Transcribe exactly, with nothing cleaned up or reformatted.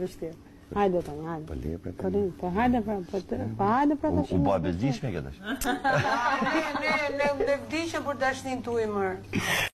Vështirë. Hajde tani, hajde. Po lepre Po ne, po hajde pra, po të- po hajde pra tash. U bë bezdishme kjo tash. Ne ne ne ne vdiqëm për dashnin tuaj më.